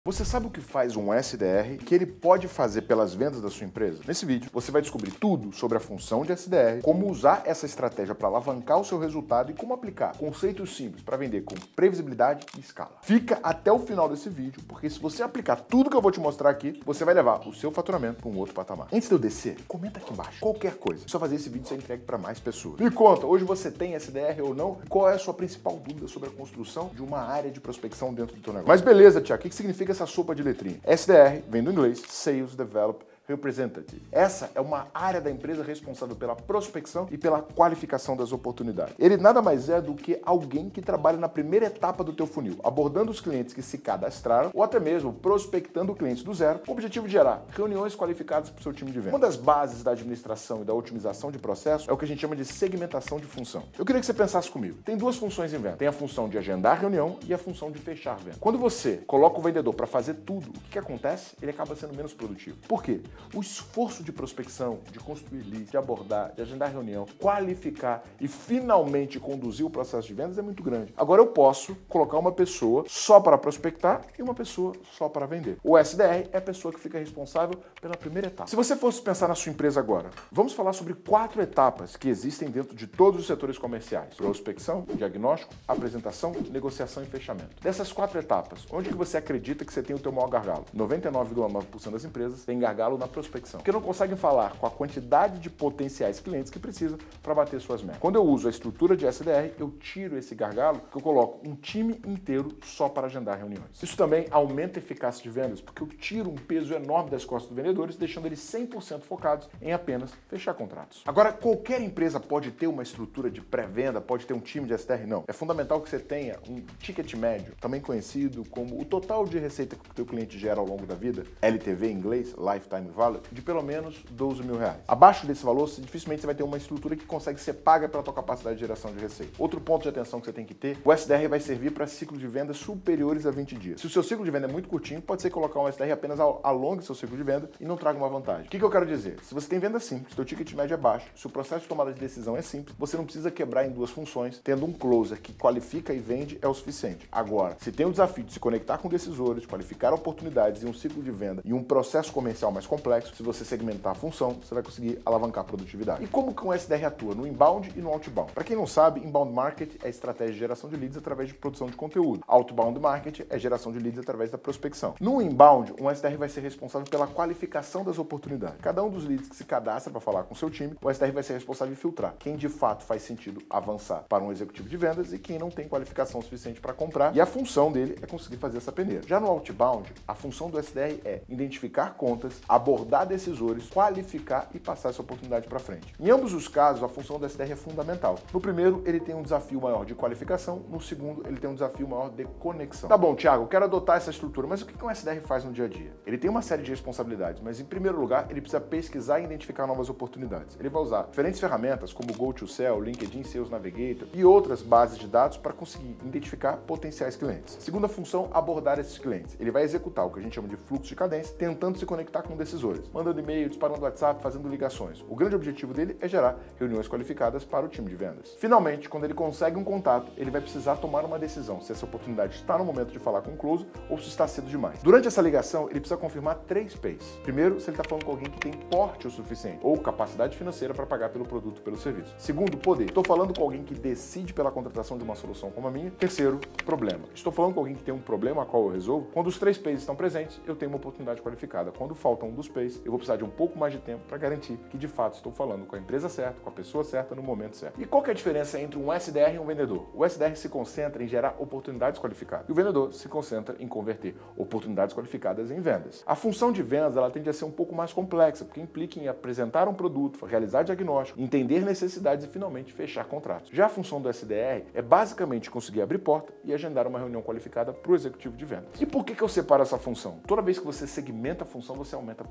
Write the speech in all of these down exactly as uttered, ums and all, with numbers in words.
Você sabe o que faz um S D R que ele pode fazer pelas vendas da sua empresa? Nesse vídeo você vai descobrir tudo sobre a função de S D R, como usar essa estratégia para alavancar o seu resultado e como aplicar conceitos simples para vender com previsibilidade e escala. Fica até o final desse vídeo, porque se você aplicar tudo que eu vou te mostrar aqui, você vai levar o seu faturamento para um outro patamar. Antes de eu descer, comenta aqui embaixo qualquer coisa. Só fazer esse vídeo ser entregue para mais pessoas. Me conta, hoje você tem S D R ou não? Qual é a sua principal dúvida sobre a construção de uma área de prospecção dentro do teu negócio? Mas beleza, Tiago, o que significa essa sopa de letrinha? S D R vem do inglês Sales Develop Representative. Essa é uma área da empresa responsável pela prospecção e pela qualificação das oportunidades. Ele nada mais é do que alguém que trabalha na primeira etapa do teu funil, abordando os clientes que se cadastraram ou até mesmo prospectando clientes do zero, com o objetivo de gerar reuniões qualificadas para o seu time de venda. Uma das bases da administração e da otimização de processo é o que a gente chama de segmentação de função. Eu queria que você pensasse comigo. Tem duas funções em venda. Tem a função de agendar reunião e a função de fechar venda. Quando você coloca o vendedor para fazer tudo, o que, que acontece? Ele acaba sendo menos produtivo. Por quê? O esforço de prospecção, de construir leads, de abordar, de agendar reunião, qualificar e finalmente conduzir o processo de vendas é muito grande. Agora eu posso colocar uma pessoa só para prospectar e uma pessoa só para vender. O S D R é a pessoa que fica responsável pela primeira etapa. Se você fosse pensar na sua empresa agora, vamos falar sobre quatro etapas que existem dentro de todos os setores comerciais: prospecção, diagnóstico, apresentação, negociação e fechamento. Dessas quatro etapas, onde que você acredita que você tem o teu maior gargalo? noventa e nove vírgula nove por cento das empresas tem gargalo na prospecção, porque não conseguem falar com a quantidade de potenciais clientes que precisam para bater suas metas. Quando eu uso a estrutura de S D R, eu tiro esse gargalo, que eu coloco um time inteiro só para agendar reuniões. Isso também aumenta a eficácia de vendas, porque eu tiro um peso enorme das costas dos vendedores, deixando eles cem por cento focados em apenas fechar contratos. Agora, qualquer empresa pode ter uma estrutura de pré-venda, pode ter um time de S D R? Não. É fundamental que você tenha um ticket médio, também conhecido como o total de receita que o teu cliente gera ao longo da vida, L T V em inglês, Lifetime Value, de pelo menos doze mil reais. Abaixo desse valor, dificilmente você vai ter uma estrutura que consegue ser paga pela tua capacidade de geração de receita. Outro ponto de atenção que você tem que ter: o S D R vai servir para ciclos de venda superiores a vinte dias. Se o seu ciclo de venda é muito curtinho, pode ser colocar um S D R apenas alongue seu ciclo de venda e não traga uma vantagem. O que, que eu quero dizer? Se você tem venda simples, seu ticket médio é baixo, se o processo de tomada de decisão é simples, você não precisa quebrar em duas funções, tendo um closer que qualifica e vende é o suficiente. Agora, se tem o desafio de se conectar com decisores, qualificar oportunidades e um ciclo de venda e um processo comercial mais complexo, se você segmentar a função, você vai conseguir alavancar a produtividade. E como que um S D R atua? No inbound e no outbound. Para quem não sabe, inbound market é estratégia de geração de leads através de produção de conteúdo. Outbound market é geração de leads através da prospecção. No inbound, um S D R vai ser responsável pela qualificação das oportunidades. Cada um dos leads que se cadastra para falar com o seu time, o S D R vai ser responsável em filtrar quem de fato faz sentido avançar para um executivo de vendas e quem não tem qualificação suficiente para comprar. E a função dele é conseguir fazer essa peneira. Já no outbound, a função do S D R é identificar contas, abordar decisores, qualificar e passar essa oportunidade para frente. Em ambos os casos, a função do S D R é fundamental. No primeiro, ele tem um desafio maior de qualificação. No segundo, ele tem um desafio maior de conexão. Tá bom, Thiago, eu quero adotar essa estrutura, mas o que um S D R faz no dia a dia? Ele tem uma série de responsabilidades, mas em primeiro lugar, ele precisa pesquisar e identificar novas oportunidades. Ele vai usar diferentes ferramentas como GoToSell, LinkedIn Sales Navigator e outras bases de dados para conseguir identificar potenciais clientes. Segunda função, abordar esses clientes. Ele vai executar o que a gente chama de fluxo de cadência, tentando se conectar com decisores, mandando e-mail, disparando WhatsApp, fazendo ligações. O grande objetivo dele é gerar reuniões qualificadas para o time de vendas. Finalmente, quando ele consegue um contato, ele vai precisar tomar uma decisão se essa oportunidade está no momento de falar com o close ou se está cedo demais. Durante essa ligação, ele precisa confirmar três P's. Primeiro, se ele está falando com alguém que tem porte o suficiente ou capacidade financeira para pagar pelo produto ou pelo serviço. Segundo, poder. Estou falando com alguém que decide pela contratação de uma solução como a minha. Terceiro, problema. Estou falando com alguém que tem um problema a qual eu resolvo. Quando os três P's estão presentes, eu tenho uma oportunidade qualificada. Quando falta um dos P's, eu vou precisar de um pouco mais de tempo para garantir que de fato estou falando com a empresa certa, com a pessoa certa, no momento certo. E qual que é a diferença entre um S D R e um vendedor? O S D R se concentra em gerar oportunidades qualificadas e o vendedor se concentra em converter oportunidades qualificadas em vendas. A função de vendas ela tende a ser um pouco mais complexa, porque implica em apresentar um produto, realizar diagnóstico, entender necessidades e finalmente fechar contratos. Já a função do S D R é basicamente conseguir abrir porta e agendar uma reunião qualificada para o executivo de vendas. E por que que eu separo essa função? Toda vez que você segmenta a função, você aumenta a produtividade.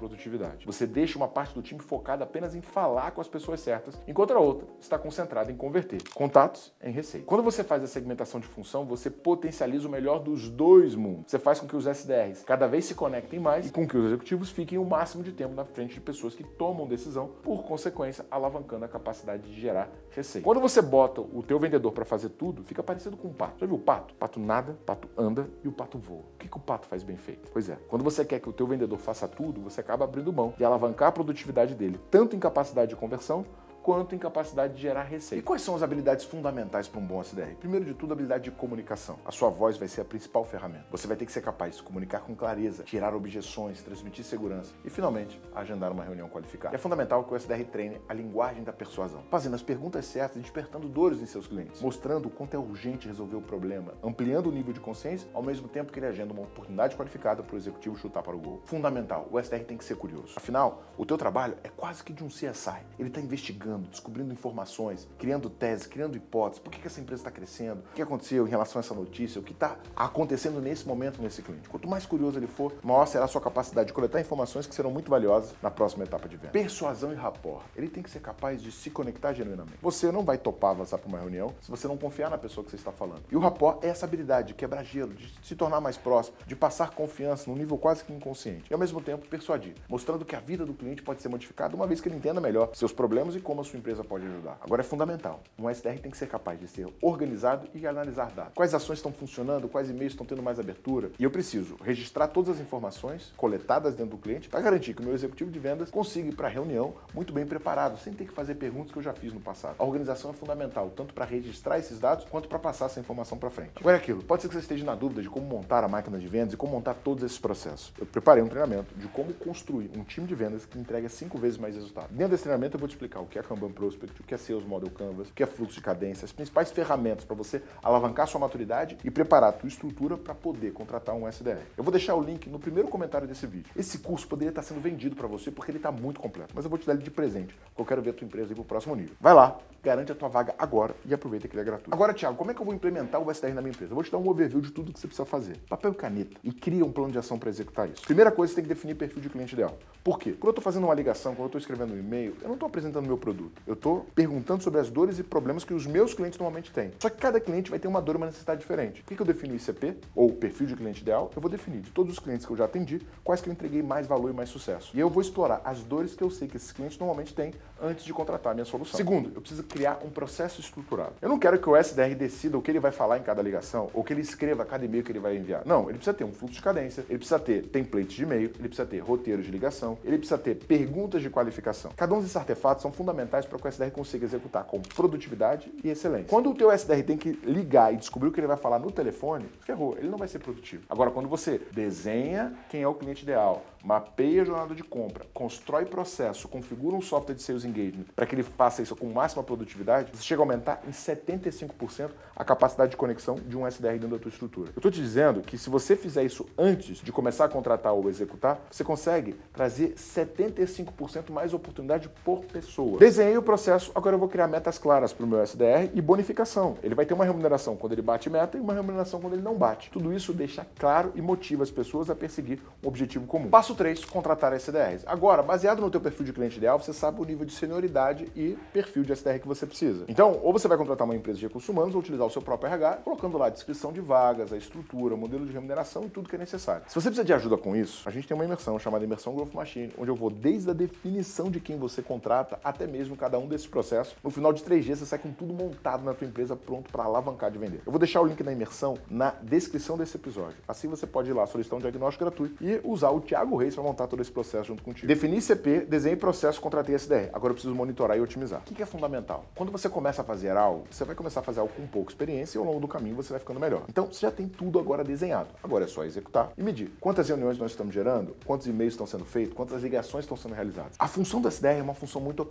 produtividade. Você deixa uma parte do time focada apenas em falar com as pessoas certas, enquanto a outra está concentrada em converter contatos em receita. Quando você faz a segmentação de função, você potencializa o melhor dos dois mundos. Você faz com que os S D Rs cada vez se conectem mais e com que os executivos fiquem o máximo de tempo na frente de pessoas que tomam decisão, por consequência, alavancando a capacidade de gerar receita. Quando você bota o teu vendedor para fazer tudo, fica parecido com um pato. Já viu o pato? O pato nada, o pato anda e o pato voa. O que, que o pato faz bem feito? Pois é, quando você quer que o teu vendedor faça tudo, você acaba abrindo mão de alavancar a produtividade dele, tanto em capacidade de conversão, quanto em capacidade de gerar receita. E quais são as habilidades fundamentais para um bom S D R? Primeiro de tudo, a habilidade de comunicação. A sua voz vai ser a principal ferramenta. Você vai ter que ser capaz de se comunicar com clareza, tirar objeções, transmitir segurança e, finalmente, agendar uma reunião qualificada. E é fundamental que o S D R treine a linguagem da persuasão, fazendo as perguntas certas e despertando dores em seus clientes, mostrando o quanto é urgente resolver o problema, ampliando o nível de consciência, ao mesmo tempo que ele agenda uma oportunidade qualificada para o executivo chutar para o gol. Fundamental, o S D R tem que ser curioso. Afinal, o teu trabalho é quase que de um C S I. Ele está investigando, descobrindo informações, criando teses, criando hipóteses. Por que essa empresa está crescendo? O que aconteceu em relação a essa notícia? O que está acontecendo nesse momento nesse cliente? Quanto mais curioso ele for, maior será a sua capacidade de coletar informações que serão muito valiosas na próxima etapa de venda. Persuasão e rapport. Ele tem que ser capaz de se conectar genuinamente. Você não vai topar avançar para uma reunião se você não confiar na pessoa que você está falando. E o rapport é essa habilidade de quebrar gelo, de se tornar mais próximo, de passar confiança num nível quase que inconsciente. E ao mesmo tempo persuadir, mostrando que a vida do cliente pode ser modificada uma vez que ele entenda melhor seus problemas e como a sua empresa pode ajudar. Agora é fundamental. Um S D R tem que ser capaz de ser organizado e analisar dados. Quais ações estão funcionando, quais e-mails estão tendo mais abertura. E eu preciso registrar todas as informações coletadas dentro do cliente para garantir que o meu executivo de vendas consiga ir para a reunião muito bem preparado, sem ter que fazer perguntas que eu já fiz no passado. A organização é fundamental, tanto para registrar esses dados, quanto para passar essa informação para frente. Agora é aquilo, pode ser que você esteja na dúvida de como montar a máquina de vendas e como montar todos esses processos. Eu preparei um treinamento de como construir um time de vendas que entrega cinco vezes mais resultado. Dentro desse treinamento eu vou te explicar o que é Kanban Prospect, o que é Sales Model Canvas, o que é fluxo de cadência, as principais ferramentas para você alavancar sua maturidade e preparar a tua estrutura para poder contratar um S D R. Eu vou deixar o link no primeiro comentário desse vídeo. Esse curso poderia estar sendo vendido para você porque ele está muito completo, mas eu vou te dar ele de presente, porque eu quero ver a tua empresa ir para o próximo nível. Vai lá, garante a tua vaga agora e aproveita que ele é gratuito. Agora, Thiago, como é que eu vou implementar o S D R na minha empresa? Eu vou te dar um overview de tudo que você precisa fazer. Papel e caneta. E cria um plano de ação para executar isso. Primeira coisa, você tem que definir perfil de cliente ideal. Por quê? Quando eu estou fazendo uma ligação, quando eu estou escrevendo um e-mail, eu não estou apresentando meu produto. Eu estou perguntando sobre as dores e problemas que os meus clientes normalmente têm. Só que cada cliente vai ter uma dor e uma necessidade diferente. Por que eu defino o I C P, ou perfil de cliente ideal? Eu vou definir de todos os clientes que eu já atendi, quais que eu entreguei mais valor e mais sucesso. E eu vou explorar as dores que eu sei que esses clientes normalmente têm antes de contratar a minha solução. Segundo, eu preciso criar um processo estruturado. Eu não quero que o S D R decida o que ele vai falar em cada ligação, ou que ele escreva cada e-mail que ele vai enviar. Não, ele precisa ter um fluxo de cadência, ele precisa ter templates de e-mail, ele precisa ter roteiros de ligação, ele precisa ter perguntas de qualificação. Cada um desses artefatos são fundamentais para que o S D R consiga executar com produtividade e excelência. Quando o teu S D R tem que ligar e descobrir o que ele vai falar no telefone, ferrou, ele não vai ser produtivo. Agora, quando você desenha quem é o cliente ideal, mapeia a jornada de compra, constrói processo, configura um software de Sales Engagement para que ele faça isso com máxima produtividade, você chega a aumentar em setenta e cinco por cento a capacidade de conexão de um S D R dentro da tua estrutura. Eu estou te dizendo que se você fizer isso antes de começar a contratar ou executar, você consegue trazer setenta e cinco por cento mais oportunidade por pessoa. Desenhei o processo, agora eu vou criar metas claras para o meu S D R e bonificação. Ele vai ter uma remuneração quando ele bate meta e uma remuneração quando ele não bate. Tudo isso deixa claro e motiva as pessoas a perseguir um objetivo comum. Passo três, contratar S D Rs. Agora, baseado no teu perfil de cliente ideal, você sabe o nível de senioridade e perfil de S D R que você precisa. Então, ou você vai contratar uma empresa de recursos humanos ou utilizar o seu próprio R H, colocando lá a descrição de vagas, a estrutura, o modelo de remuneração e tudo que é necessário. Se você precisa de ajuda com isso, a gente tem uma imersão chamada Imersão Growth Machine, onde eu vou desde a definição de quem você contrata até mesmo cada um desses processos. No final de três dias, você sai com tudo montado na tua empresa, pronto para alavancar de vender. Eu vou deixar o link da imersão na descrição desse episódio. Assim você pode ir lá solicitar um diagnóstico gratuito e usar o Thiago Reis para montar todo esse processo junto contigo. Definir C P, desenhe processo, contratei S D R. Agora eu preciso monitorar e otimizar. O que é fundamental? Quando você começa a fazer algo, você vai começar a fazer algo com pouca experiência e ao longo do caminho você vai ficando melhor. Então você já tem tudo agora desenhado. Agora é só executar e medir. Quantas reuniões nós estamos gerando? Quantos e-mails estão sendo feitos? Quantas ligações estão sendo realizadas? A função do S D R é uma função muito operacional.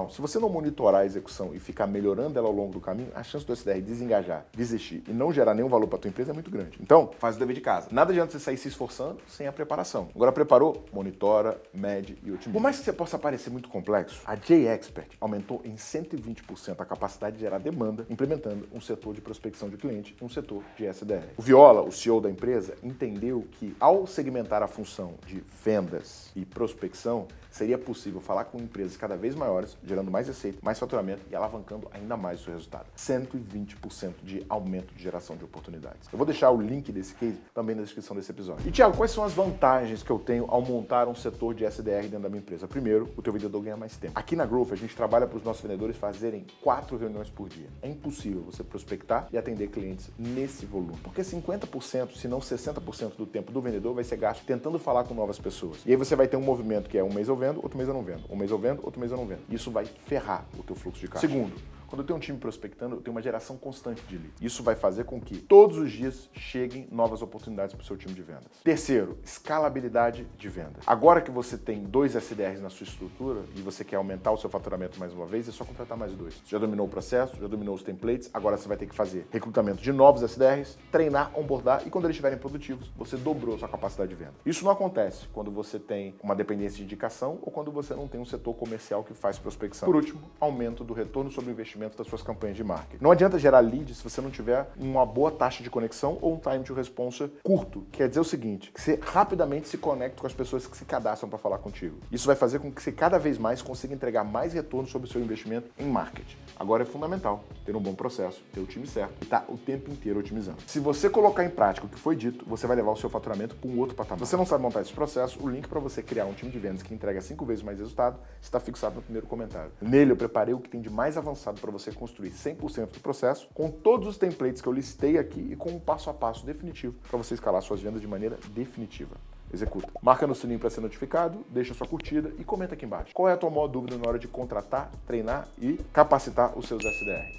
Afinal, se você não monitorar a execução e ficar melhorando ela ao longo do caminho, a chance do S D R desengajar, desistir e não gerar nenhum valor para tua empresa é muito grande. Então, faz o dever de casa. Nada adianta você sair se esforçando sem a preparação. Agora preparou? Monitora, mede e otimiza. Por mais que você possa parecer muito complexo, a J-Expert aumentou em cento e vinte por cento a capacidade de gerar demanda, implementando um setor de prospecção de cliente e um setor de S D R. O Viola, o C E O da empresa, entendeu que ao segmentar a função de vendas e prospecção, seria possível falar com empresas cada vez maiores, gerando mais receita, mais faturamento e alavancando ainda mais o seu resultado. cento e vinte por cento de aumento de geração de oportunidades. Eu vou deixar o link desse case também na descrição desse episódio. E, Thiago, quais são as vantagens que eu tenho ao montar um setor de S D R dentro da minha empresa? Primeiro, o teu vendedor ganha mais tempo. Aqui na Growth, a gente trabalha para os nossos vendedores fazerem quatro reuniões por dia. É impossível você prospectar e atender clientes nesse volume. Porque cinquenta por cento, se não sessenta por cento do tempo do vendedor vai ser gasto tentando falar com novas pessoas. E aí você vai ter um movimento que é um mês eu vendo, outro mês eu não vendo. Um mês eu vendo, outro mês eu não vendo. Isso vai ferrar o teu fluxo de caixa. Segundo, quando eu tenho um time prospectando, eu tenho uma geração constante de lead. Isso vai fazer com que todos os dias cheguem novas oportunidades para o seu time de vendas. Terceiro, escalabilidade de vendas. Agora que você tem dois S D Rs na sua estrutura e você quer aumentar o seu faturamento mais uma vez, é só contratar mais dois. Você já dominou o processo, já dominou os templates, agora você vai ter que fazer recrutamento de novos S D Rs, treinar, onboardar e quando eles estiverem produtivos, você dobrou sua capacidade de venda. Isso não acontece quando você tem uma dependência de indicação ou quando você não tem um setor comercial que faz prospecção. Por último, aumento do retorno sobre o investimento das suas campanhas de marketing. Não adianta gerar lead se você não tiver uma boa taxa de conexão ou um time to response curto. Quer dizer o seguinte, que você rapidamente se conecta com as pessoas que se cadastram para falar contigo. Isso vai fazer com que você cada vez mais consiga entregar mais retorno sobre o seu investimento em marketing. Agora é fundamental ter um bom processo, ter o time certo e estar o tempo inteiro otimizando. Se você colocar em prática o que foi dito, você vai levar o seu faturamento para um outro patamar. Se você não sabe montar esse processo, o link para você criar um time de vendas que entrega cinco vezes mais resultado está fixado no primeiro comentário. Nele eu preparei o que tem de mais avançado para você construir cem por cento do processo, com todos os templates que eu listei aqui e com um passo a passo definitivo para você escalar suas vendas de maneira definitiva. Executa. Marca no sininho para ser notificado, deixa sua curtida e comenta aqui embaixo. Qual é a tua maior dúvida na hora de contratar, treinar e capacitar os seus S D Rs?